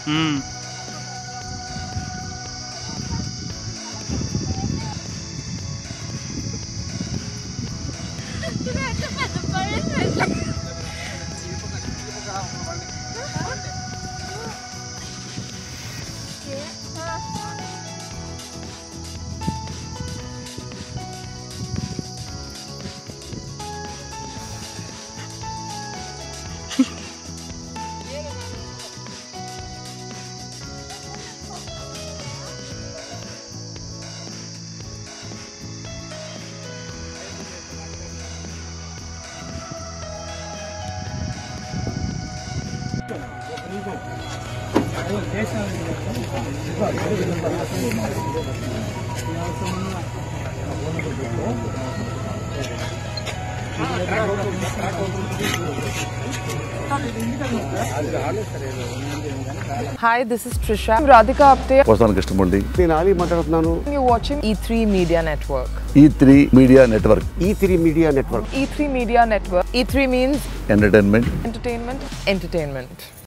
Hi, this is Trisha. I'm Radhika Apte. You're watching E3 Media Network. E3 Media Network. E3 Media Network. E3 Media Network. E3 means Entertainment. entertainment.